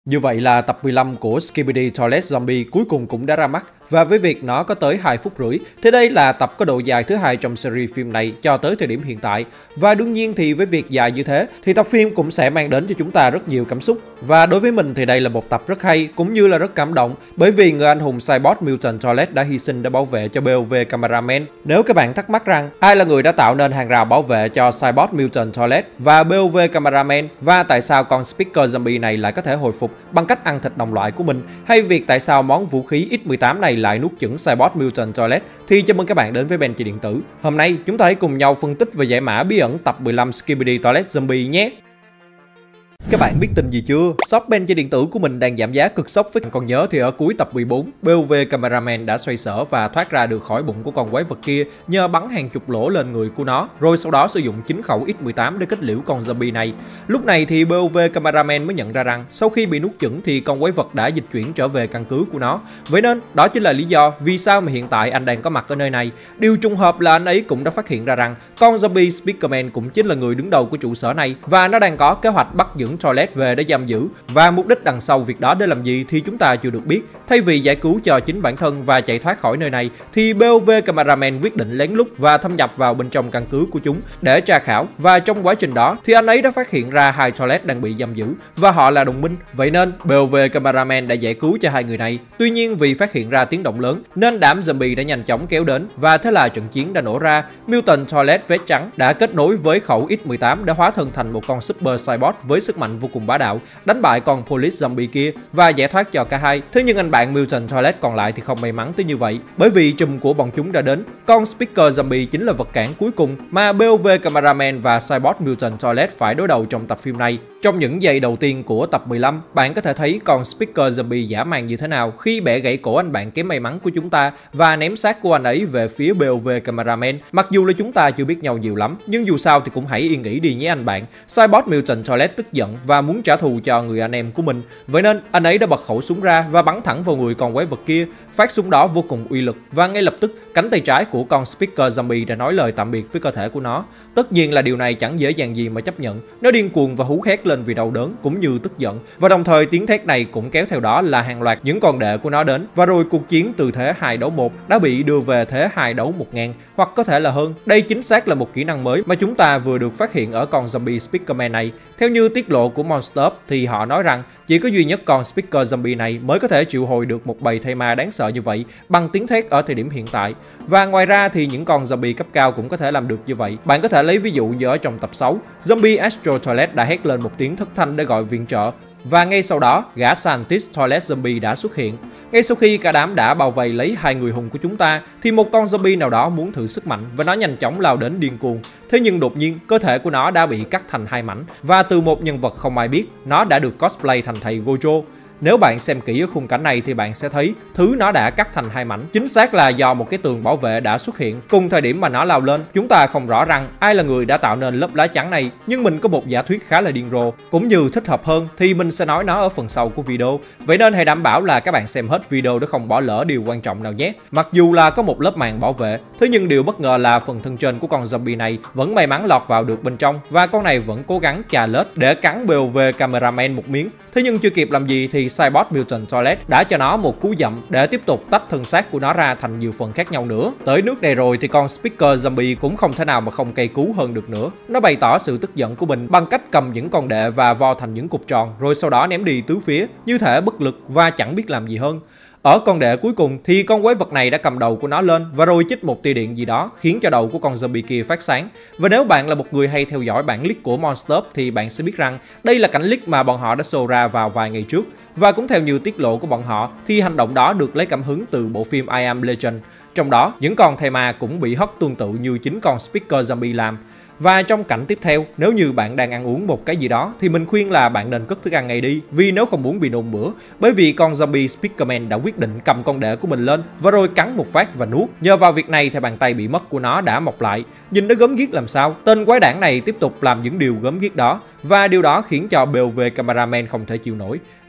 Như vậy là tập 15 của Skibidi Toilet Zombie cuối cùng cũng đã ra mắt, và với việc nó có tới 2 phút rưỡi thì đây là tập có độ dài thứ hai trong series phim này cho tới thời điểm hiện tại. Và đương nhiên thì với việc dài như thế thì tập phim cũng sẽ mang đến cho chúng ta rất nhiều cảm xúc. Và đối với mình thì đây là một tập rất hay cũng như là rất cảm động, bởi vì người anh hùng Cyborg Mutant Toilet đã hy sinh để bảo vệ cho BOV Cameraman. Nếu các bạn thắc mắc rằng ai là người đã tạo nên hàng rào bảo vệ cho Cyborg Mutant Toilet và BOV Cameraman, và tại sao con Speaker Zombie này lại có thể hồi phục bằng cách ăn thịt đồng loại của mình, hay việc tại sao món vũ khí X18 này lại nuốt chửng Cyborg Mutant Toilet, thì chào mừng các bạn đến với Ben Chơi Điện Tử. Hôm nay chúng ta hãy cùng nhau phân tích và giải mã bí ẩn tập 15 Skibidi Toilet Zombie nhé. Các bạn biết tin gì chưa? Shop Ben Chơi Điện Tử của mình đang giảm giá cực sốc với. Còn nhớ thì ở cuối tập 14, BOV Cameraman đã xoay sở và thoát ra được khỏi bụng của con quái vật kia nhờ bắn hàng chục lỗ lên người của nó, rồi sau đó sử dụng chính khẩu X18 để kết liễu con zombie này. Lúc này thì BOV Cameraman mới nhận ra rằng sau khi bị nuốt chửng thì con quái vật đã dịch chuyển trở về căn cứ của nó. Vậy nên đó chính là lý do vì sao mà hiện tại anh đang có mặt ở nơi này. Điều trùng hợp là anh ấy cũng đã phát hiện ra rằng con zombie Speakerman cũng chính là người đứng đầu của trụ sở này, và nó đang có kế hoạch bắt giữ Toilet về để giam giữ, và mục đích đằng sau việc đó để làm gì thì chúng ta chưa được biết. Thay vì giải cứu cho chính bản thân và chạy thoát khỏi nơi này thì BOV Cameraman quyết định lén lút và thâm nhập vào bên trong căn cứ của chúng để tra khảo, và trong quá trình đó thì anh ấy đã phát hiện ra hai Toilet đang bị giam giữ và họ là đồng minh. Vậy nên BOV Cameraman đã giải cứu cho hai người này. Tuy nhiên vì phát hiện ra tiếng động lớn nên đám zombie đã nhanh chóng kéo đến, và thế là trận chiến đã nổ ra. Mutant Toilet vest trắng đã kết nối với khẩu X18 để hóa thân thành một con Super Cyborg với sức mạnh vô cùng bá đạo, đánh bại con Police Zombie kia và giải thoát cho cả hai. Thế nhưng anh bạn Mutant Toilet còn lại thì không may mắn tới như vậy, bởi vì chùm của bọn chúng đã đến. Con Speaker Zombie chính là vật cản cuối cùng mà BOV Cameraman và Cyborg Mutant Toilet phải đối đầu trong tập phim này. Trong những giây đầu tiên của tập 15, bạn có thể thấy con Speaker Zombie dã man như thế nào khi bẻ gãy cổ anh bạn kém may mắn của chúng ta và ném xác của anh ấy về phía BOV Cameraman. Mặc dù là chúng ta chưa biết nhau nhiều lắm, nhưng dù sao thì cũng hãy yên nghỉ đi nhé anh bạn. Cyborg Mutant Toilet tức giận và muốn trả thù cho người anh em của mình. Vậy nên anh ấy đã bật khẩu súng ra và bắn thẳng vào người con quái vật kia. Phát súng đó vô cùng uy lực, và ngay lập tức cánh tay trái của con Speaker Zombie đã nói lời tạm biệt với cơ thể của nó. Tất nhiên là điều này chẳng dễ dàng gì mà chấp nhận. Nó điên cuồng và hú hét lên vì đau đớn cũng như tức giận, và đồng thời tiếng thét này cũng kéo theo đó là hàng loạt những con đệ của nó đến, và rồi cuộc chiến từ thế 2 đấu 1 đã bị đưa về thế 2 đấu 1000, hoặc có thể là hơn. Đây chính xác là một kỹ năng mới mà chúng ta vừa được phát hiện ở con zombie Speakerman này. Theo như tiết lộ của Monster Up thì họ nói rằng chỉ có duy nhất con Speaker Zombie này mới có thể triệu hồi được một bầy thây ma đáng sợ như vậy bằng tiếng thét ở thời điểm hiện tại. Và ngoài ra thì những con zombie cấp cao cũng có thể làm được như vậy. Bạn có thể lấy ví dụ như ở trong tập 6, zombie Astro Toilet đã hét lên một tiếng thất thanh để gọi viện trợ, và ngay sau đó gã Scientist Toilet Zombie đã xuất hiện. Ngay sau khi cả đám đã bao vây lấy hai người hùng của chúng ta thì một con zombie nào đó muốn thử sức mạnh và nó nhanh chóng lao đến điên cuồng. Thế nhưng đột nhiên cơ thể của nó đã bị cắt thành hai mảnh, và từ một nhân vật không ai biết, nó đã được cosplay thành thầy Gojo. Nếu bạn xem kỹ ở khung cảnh này thì bạn sẽ thấy thứ nó đã cắt thành hai mảnh chính xác là do một cái tường bảo vệ đã xuất hiện cùng thời điểm mà nó lao lên. Chúng ta không rõ rằng ai là người đã tạo nên lớp lá chắn này, nhưng mình có một giả thuyết khá là điên rồ cũng như thích hợp hơn thì mình sẽ nói nó ở phần sau của video. Vậy nên hãy đảm bảo là các bạn xem hết video để không bỏ lỡ điều quan trọng nào nhé. Mặc dù là có một lớp màng bảo vệ, thế nhưng điều bất ngờ là phần thân trên của con zombie này vẫn may mắn lọt vào được bên trong, và con này vẫn cố gắng chà lết để cắn BOV Cameraman một miếng. Thế nhưng chưa kịp làm gì thì Cyborg Mutant Toilet đã cho nó một cú dậm để tiếp tục tách thân xác của nó ra thành nhiều phần khác nhau nữa. Tới nước này rồi thì con Speaker Zombie cũng không thể nào mà không cay cú hơn được nữa. Nó bày tỏ sự tức giận của mình bằng cách cầm những con đệ và vo thành những cục tròn, rồi sau đó ném đi tứ phía như thể bất lực và chẳng biết làm gì hơn. Ở con đệ cuối cùng thì con quái vật này đã cầm đầu của nó lên và rồi chích một tia điện gì đó khiến cho đầu của con zombie kia phát sáng. Và nếu bạn là một người hay theo dõi bản leak của Monster Up thì bạn sẽ biết rằng đây là cảnh leak mà bọn họ đã show ra vào vài ngày trước. Và cũng theo như tiết lộ của bọn họ thì hành động đó được lấy cảm hứng từ bộ phim I Am Legend. Trong đó những con thây ma cũng bị hất tương tự như chính con Speaker Zombie làm. Và trong cảnh tiếp theo, nếu như bạn đang ăn uống một cái gì đó thì mình khuyên là bạn nên cất thức ăn ngay đi, vì nếu không muốn bị nôn mửa. Bởi vì con zombie Speakerman đã quyết định cầm con đệ của mình lên và rồi cắn một phát và nuốt. Nhờ vào việc này thì bàn tay bị mất của nó đã mọc lại. Nhìn nó gớm ghiếc làm sao. Tên quái đản này tiếp tục làm những điều gớm ghiếc đó, và điều đó khiến cho BOV Cameraman không thể chịu nổi.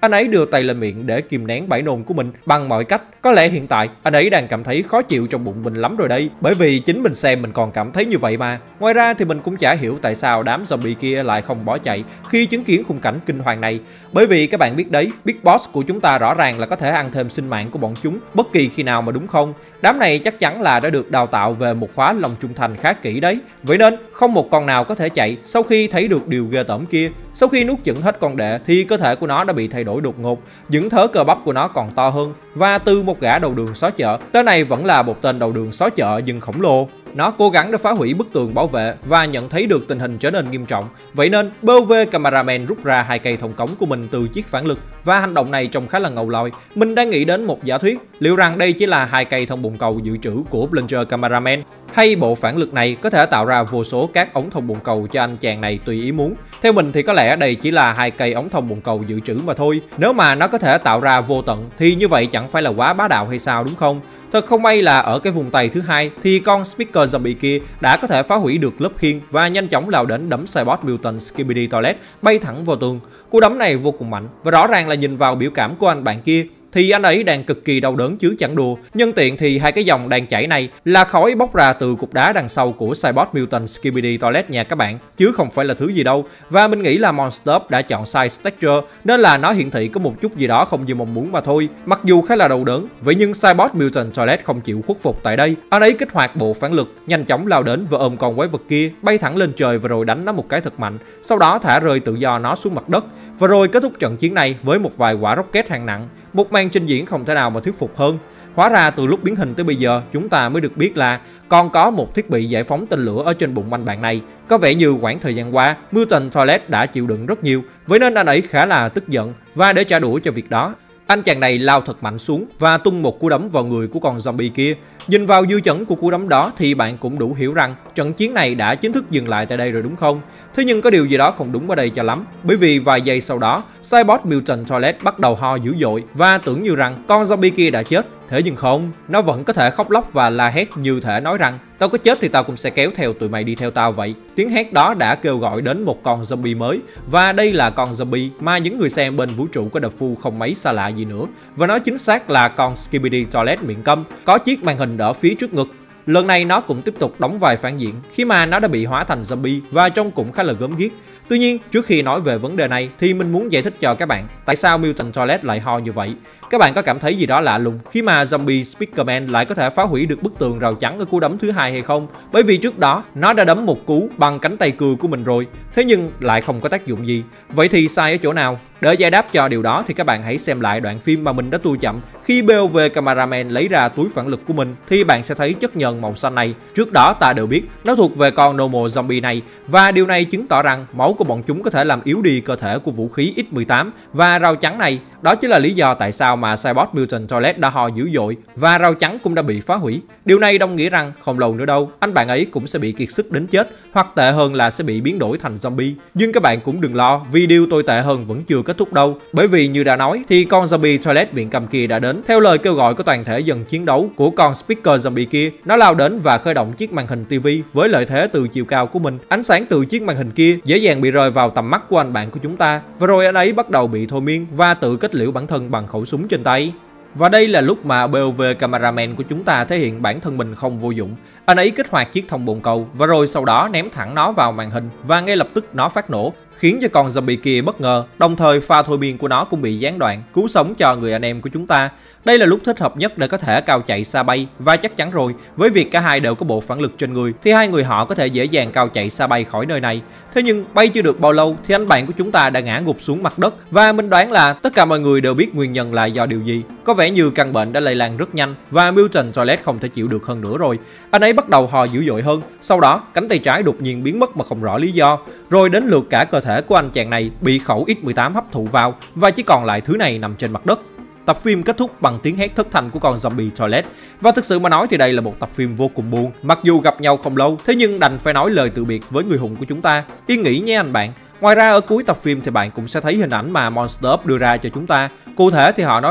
anh ấy đưa tay lên miệng để kìm nén bãi nôn của mình bằng mọi cách. Có lẽ hiện tại anh ấy đang cảm thấy khó chịu trong bụng mình lắm rồi đây, bởi vì chính mình xem mình còn cảm thấy như vậy mà. Ngoài ra thì mình cũng chả hiểu tại sao đám zombie kia lại không bỏ chạy khi chứng kiến khung cảnh kinh hoàng này, bởi vì các bạn biết đấy, Big Boss của chúng ta rõ ràng là có thể ăn thêm sinh mạng của bọn chúng bất kỳ khi nào mà, đúng không? Đám này chắc chắn là đã được đào tạo về một khóa lòng trung thành khá kỹ đấy, vậy nên không một con nào có thể chạy sau khi thấy được điều ghê tởm kia. Sau khi nuốt chửng hết con đệ thì cơ thể của nó đã bị thay đổi đột ngột, những thớ cơ bắp của nó còn to hơn, và từ một gã đầu đường xó chợ, tới nay vẫn là một tên đầu đường xó chợ nhưng khổng lồ. Nó cố gắng để phá hủy bức tường bảo vệ và nhận thấy được tình hình trở nên nghiêm trọng. Vậy nên BOV Cameraman rút ra 2 cây thông cống của mình từ chiếc phản lực, và hành động này trông khá là ngầu lòi. Mình đang nghĩ đến một giả thuyết, liệu rằng đây chỉ là 2 cây thông bồn cầu dự trữ của Plunger Cameraman, hay bộ phản lực này có thể tạo ra vô số các ống thông bồn cầu cho anh chàng này tùy ý muốn. Theo mình thì có lẽ đây chỉ là 2 cây ống thông bồn cầu dự trữ mà thôi. Nếu mà nó có thể tạo ra vô tận thì như vậy chẳng phải là quá bá đạo hay sao, đúng không? Thật không may là ở cái vùng tay thứ hai thì con Speaker Zombie kia đã có thể phá hủy được lớp khiên và nhanh chóng lao đến đấm Cybot Mutant Skibidi Toilet bay thẳng vào tường. Cú đấm này vô cùng mạnh, và rõ ràng là nhìn vào biểu cảm của anh bạn kia thì anh ấy đang cực kỳ đau đớn chứ chẳng đùa. Nhân tiện thì 2 cái dòng đang chảy này là khói bốc ra từ cục đá đằng sau của Cybot Mutant Skibidi Toilet nha các bạn, chứ không phải là thứ gì đâu. Và mình nghĩ là Monster đã chọn sai texture nên là nó hiển thị có một chút gì đó không như mong muốn mà thôi, mặc dù khá là đau đớn. Vậy nhưng Cybot Mutant Toilet không chịu khuất phục tại đây, anh ấy kích hoạt bộ phản lực, nhanh chóng lao đến và ôm con quái vật kia bay thẳng lên trời và rồi đánh nó một cái thật mạnh, sau đó thả rơi tự do nó xuống mặt đất, và rồi kết thúc trận chiến này với một vài quả rocket hạng nặng. Một màn trình diễn không thể nào mà thuyết phục hơn. Hóa ra từ lúc biến hình tới bây giờ chúng ta mới được biết là còn có một thiết bị giải phóng tên lửa ở trên bụng anh bạn này. Có vẻ như quãng thời gian qua Mutant Toilet đã chịu đựng rất nhiều, vậy nên anh ấy khá là tức giận, và để trả đũa cho việc đó, anh chàng này lao thật mạnh xuống và tung một cú đấm vào người của con zombie kia. Nhìn vào dư chấn của cú đấm đó thì bạn cũng đủ hiểu rằng trận chiến này đã chính thức dừng lại tại đây rồi, đúng không? Thế nhưng có điều gì đó không đúng ở đây cho lắm, bởi vì vài giây sau đó Cybot Mutant Toilet bắt đầu ho dữ dội và tưởng như rằng con zombie kia đã chết. Thế nhưng không, nó vẫn có thể khóc lóc và la hét như thể nói rằng tao có chết thì tao cũng sẽ kéo theo tụi mày đi theo tao vậy. Tiếng hét đó đã kêu gọi đến một con zombie mới, và đây là con zombie mà những người xem bên vũ trụ có đập phu không mấy xa lạ gì nữa, và nó chính xác là con Skibidi Toilet miệng câm, có chiếc màn hình ở phía trước ngực. Lần này nó cũng tiếp tục đóng vai phản diện khi mà nó đã bị hóa thành zombie và trông cũng khá là gớm ghiếc. Tuy nhiên, trước khi nói về vấn đề này thì mình muốn giải thích cho các bạn tại sao Mutant Toilet lại ho như vậy. Các bạn có cảm thấy gì đó lạ lùng khi mà Zombie Speakerman lại có thể phá hủy được bức tường rào chắn ở cú đấm thứ hai hay không? Bởi vì trước đó nó đã đấm một cú bằng cánh tay cưa của mình rồi, thế nhưng lại không có tác dụng gì. Vậy thì sai ở chỗ nào? Để giải đáp cho điều đó thì các bạn hãy xem lại đoạn phim mà mình đã tua chậm khi BOV Cameraman lấy ra túi phản lực của mình, thì bạn sẽ thấy chất nhờn màu xanh này. Trước đó ta đều biết nó thuộc về con normal zombie này, và điều này chứng tỏ rằng máu của bọn chúng có thể làm yếu đi cơ thể của vũ khí X-18 và rào chắn này. Đó chính là lý do tại sao mà Cybot Mutant Toilet đã ho dữ dội và rào chắn cũng đã bị phá hủy. Điều này đồng nghĩa rằng không lâu nữa đâu anh bạn ấy cũng sẽ bị kiệt sức đến chết, hoặc tệ hơn là sẽ bị biến đổi thành zombie. Nhưng các bạn cũng đừng lo, vì điều tồi tệ hơn vẫn chưa kết thúc đâu, bởi vì như đã nói thì con zombie Toilet miệng câm kia đã đến theo lời kêu gọi của toàn thể dân chiến đấu của con Speaker Zombie kia. Nó lao đến và khởi động chiếc màn hình TV với lợi thế từ chiều cao của mình. Ánh sáng từ chiếc màn hình kia dễ dàng bị rơi vào tầm mắt của anh bạn của chúng ta, và rồi anh ấy bắt đầu bị thôi miên và tự kết liễu bản thân bằng khẩu súng trên tay. Và đây là lúc mà BOV Cameraman của chúng ta thể hiện bản thân mình không vô dụng. Anh ấy kích hoạt chiếc thông bồn cầu và rồi sau đó ném thẳng nó vào màn hình, và ngay lập tức nó phát nổ, khiến cho con zombie kia bất ngờ, đồng thời pha thôi miên của nó cũng bị gián đoạn, cứu sống cho người anh em của chúng ta. Đây là lúc thích hợp nhất để có thể cao chạy xa bay, và chắc chắn rồi, với việc cả hai đều có bộ phản lực trên người thì hai người họ có thể dễ dàng cao chạy xa bay khỏi nơi này. Thế nhưng bay chưa được bao lâu thì anh bạn của chúng ta đã ngã gục xuống mặt đất, và mình đoán là tất cả mọi người đều biết nguyên nhân là do điều gì. Có vẻ như căn bệnh đã lây lan rất nhanh và Mutant Toilet không thể chịu được hơn nữa rồi. Anh ấy bắt đầu ho dữ dội hơn, sau đó cánh tay trái đột nhiên biến mất mà không rõ lý do, rồi đến lượt cả cơ thể của anh chàng này bị khẩu X-18 hấp thụ vào, và chỉ còn lại thứ này nằm trên mặt đất. Tập phim kết thúc bằng tiếng hét thất thanh của con zombie Toilet, và thực sự mà nói thì đây là một tập phim vô cùng buồn. Mặc dù gặp nhau không lâu, thế nhưng đành phải nói lời từ biệt với người hùng của chúng ta. Yên nghỉ nhé anh bạn. Ngoài ra ở cuối tập phim thì bạn cũng sẽ thấy hình ảnh mà Monster đưa ra cho chúng ta. Cụ thể thì họ nói rằng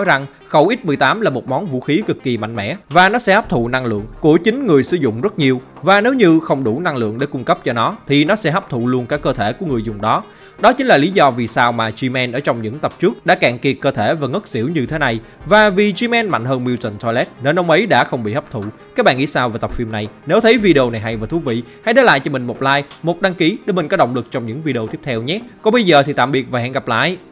khẩu X18 là một món vũ khí cực kỳ mạnh mẽ và nó sẽ hấp thụ năng lượng của chính người sử dụng rất nhiều, và nếu như không đủ năng lượng để cung cấp cho nó thì nó sẽ hấp thụ luôn cả cơ thể của người dùng đó. Đó chính là lý do vì sao mà G-Man ở trong những tập trước đã cạn kiệt cơ thể và ngất xỉu như thế này, và vì G-Man mạnh hơn Mutant Toilet nên ông ấy đã không bị hấp thụ. Các bạn nghĩ sao về tập phim này? Nếu thấy video này hay và thú vị, hãy để lại cho mình một like, một đăng ký để mình có động lực trong những video tiếp theo nhé. Còn bây giờ thì tạm biệt và hẹn gặp lại.